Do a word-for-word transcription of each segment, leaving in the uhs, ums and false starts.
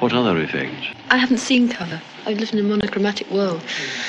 What other effects? I haven't seen colour. I live in a monochromatic world.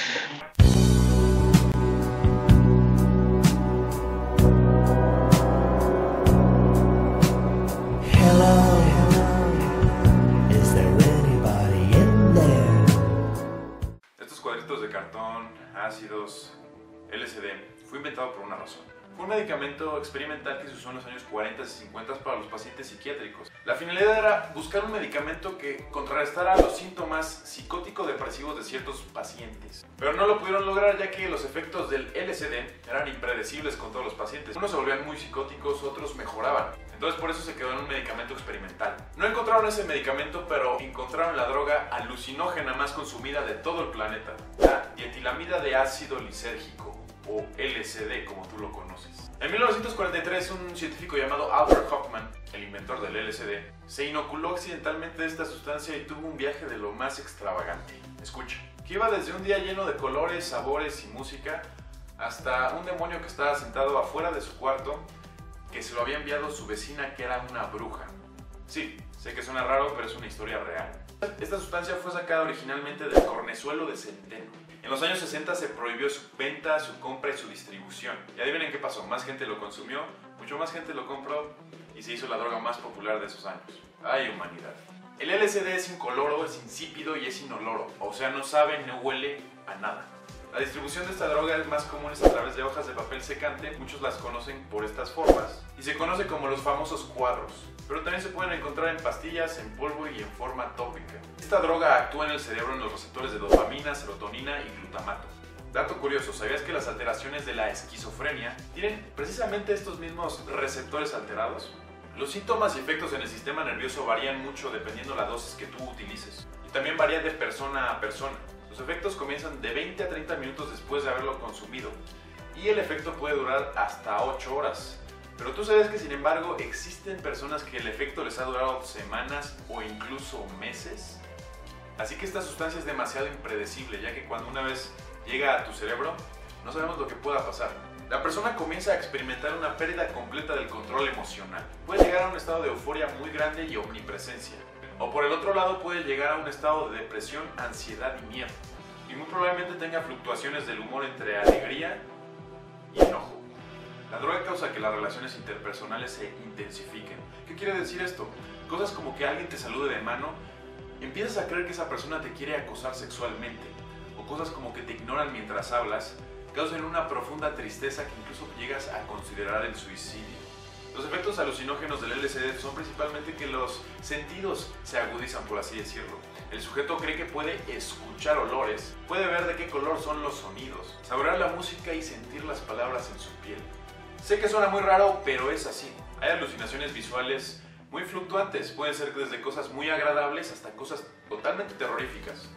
Estos cuadritos de cartón, ácidos, L S D, fue inventado por una razón. Fue un medicamento experimental que se usó en los años cuarenta y cincuenta para los pacientes psiquiátricos. La finalidad era buscar un medicamento que contrarrestara los síntomas psicótico-depresivos de ciertos pacientes. Pero no lo pudieron lograr ya que los efectos del L S D eran impredecibles con todos los pacientes. Unos se volvían muy psicóticos, otros mejoraban. Entonces por eso se quedó en un medicamento experimental. No encontraron ese medicamento, pero encontraron la droga alucinógena más consumida de todo el planeta, la dietilamida de ácido lisérgico, o L S D como tú lo conoces. En mil novecientos cuarenta y tres, un científico llamado Albert Hofmann, el inventor del L S D, se inoculó accidentalmente esta sustancia y tuvo un viaje de lo más extravagante. Escucha, que iba desde un día lleno de colores, sabores y música, hasta un demonio que estaba sentado afuera de su cuarto, que se lo había enviado su vecina, que era una bruja. Sí, sé que suena raro, pero es una historia real. Esta sustancia fue sacada originalmente del cornezuelo de centeno. En los años sesenta se prohibió su venta, su compra y su distribución. Y adivinen qué pasó, más gente lo consumió, mucho más gente lo compró y se hizo la droga más popular de esos años. ¡Ay, humanidad! El L S D es incoloro, es insípido y es inoloro, o sea, no sabe, no huele a nada. La distribución de esta droga es más común a través de hojas de papel secante, muchos las conocen por estas formas, y se conoce como los famosos cuadros, pero también se pueden encontrar en pastillas, en polvo y en forma tópica. Esta droga actúa en el cerebro en los receptores de dopamina, serotonina y glutamato. Dato curioso, ¿sabías que las alteraciones de la esquizofrenia tienen precisamente estos mismos receptores alterados? Los síntomas y efectos en el sistema nervioso varían mucho dependiendo la dosis que tú utilices, y también varía de persona a persona. Los efectos comienzan de veinte a treinta minutos después de haberlo consumido y el efecto puede durar hasta ocho horas. Pero tú sabes que sin embargo existen personas que el efecto les ha durado semanas o incluso meses. Así que esta sustancia es demasiado impredecible, ya que cuando una vez llega a tu cerebro no sabemos lo que pueda pasar. La persona comienza a experimentar una pérdida completa del control emocional. Puede llegar a un estado de euforia muy grande y omnipresencia. O por el otro lado puede llegar a un estado de depresión, ansiedad y miedo. Y muy probablemente tenga fluctuaciones del humor entre alegría y enojo. La droga causa que las relaciones interpersonales se intensifiquen. ¿Qué quiere decir esto? Cosas como que alguien te salude de mano, empiezas a creer que esa persona te quiere acosar sexualmente. O cosas como que te ignoran mientras hablas, causan una profunda tristeza que incluso llegas a considerar el suicidio. Los efectos alucinógenos del L S D son principalmente que los sentidos se agudizan, por así decirlo. El sujeto cree que puede escuchar olores, puede ver de qué color son los sonidos, saborear la música y sentir las palabras en su piel. Sé que suena muy raro, pero es así. Hay alucinaciones visuales muy fluctuantes, pueden ser desde cosas muy agradables hasta cosas totalmente terroríficas.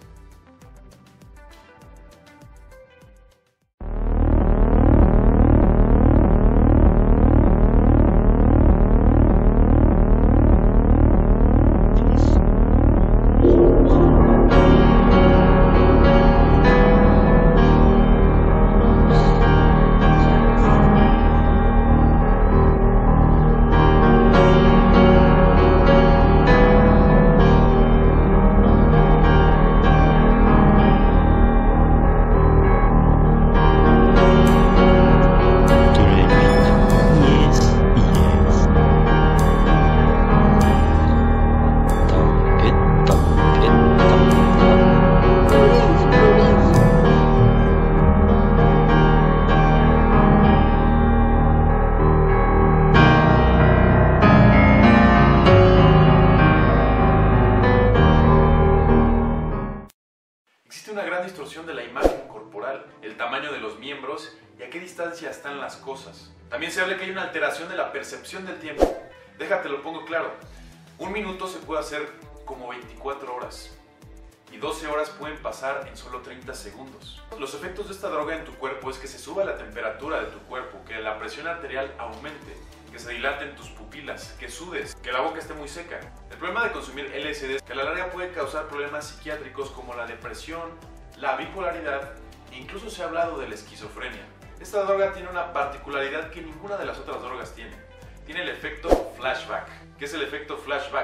Existe una gran distorsión de la imagen corporal, el tamaño de los miembros y a qué distancia están las cosas. También se habla que hay una alteración de la percepción del tiempo. Déjate lo pongo claro, un minuto se puede hacer como veinticuatro horas y doce horas pueden pasar en solo treinta segundos. Los efectos de esta droga en tu cuerpo es que se suba la temperatura de tu cuerpo, que la presión arterial aumente, que se dilaten tus pupilas, que sudes, que la boca esté muy seca. El problema de consumir L S D es que a la larga puede causar problemas psiquiátricos como la depresión, la bipolaridad e incluso se ha hablado de la esquizofrenia. Esta droga tiene una particularidad que ninguna de las otras drogas tiene. Tiene el efecto flashback. ¿Qué es el efecto flashback?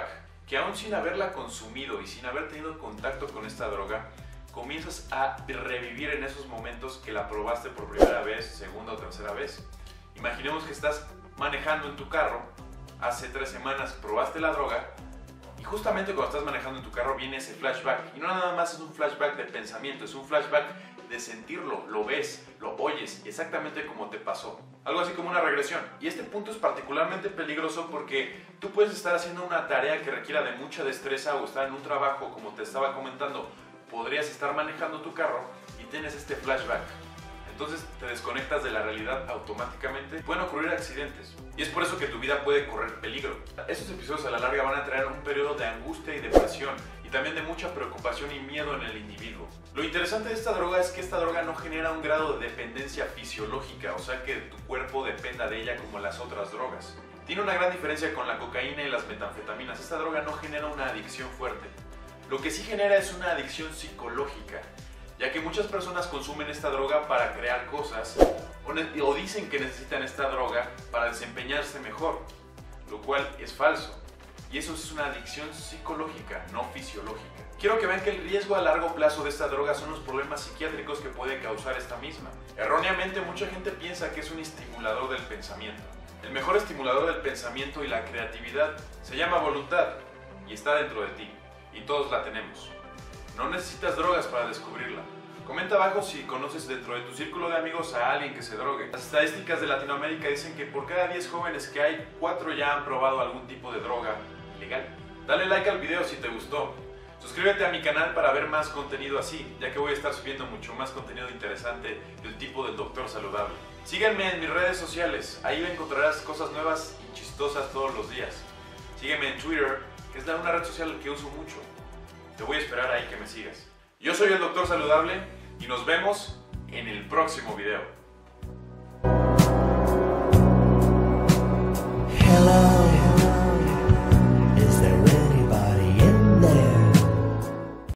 que aún sin haberla consumido y sin haber tenido contacto con esta droga, comienzas a revivir en esos momentos que la probaste por primera vez, segunda o tercera vez. Imaginemos que estás manejando en tu carro, hace tres semanas probaste la droga y justamente cuando estás manejando en tu carro viene ese flashback. Y no nada más es un flashback de pensamiento, es un flashback de sentirlo, lo ves, lo oyes, exactamente como te pasó. Algo así como una regresión. Y este punto es particularmente peligroso porque tú puedes estar haciendo una tarea que requiera de mucha destreza o estar en un trabajo, como te estaba comentando, podrías estar manejando tu carro y tienes este flashback. Entonces te desconectas de la realidad automáticamente. Pueden ocurrir accidentes y es por eso que tu vida puede correr peligro. Estos episodios a la larga van a traer un periodo de angustia y depresión y también de mucha preocupación y miedo en el individuo. Lo interesante de esta droga es que esta droga no genera un grado de dependencia fisiológica, o sea que tu cuerpo dependa de ella como las otras drogas. Tiene una gran diferencia con la cocaína y las metanfetaminas. Esta droga no genera una adicción fuerte. Lo que sí genera es una adicción psicológica, ya que muchas personas consumen esta droga para crear cosas o dicen que necesitan esta droga para desempeñarse mejor, lo cual es falso. Y eso es una adicción psicológica, no fisiológica. Quiero que vean que el riesgo a largo plazo de esta droga son los problemas psiquiátricos que puede causar esta misma. Erróneamente, mucha gente piensa que es un estimulador del pensamiento. El mejor estimulador del pensamiento y la creatividad se llama voluntad y está dentro de ti. Y todos la tenemos. No necesitas drogas para descubrirla. Comenta abajo si conoces dentro de tu círculo de amigos a alguien que se drogue. Las estadísticas de Latinoamérica dicen que por cada diez jóvenes que hay, cuatro ya han probado algún tipo de droga ilegal. Dale like al video si te gustó. Suscríbete a mi canal para ver más contenido así, ya que voy a estar subiendo mucho más contenido interesante del tipo del Doctor Saludable. Sígueme en mis redes sociales, ahí encontrarás cosas nuevas y chistosas todos los días. Sígueme en Twitter, que es una red social que uso mucho. Te voy a esperar ahí que me sigas. Yo soy el Doctor Saludable y nos vemos en el próximo video.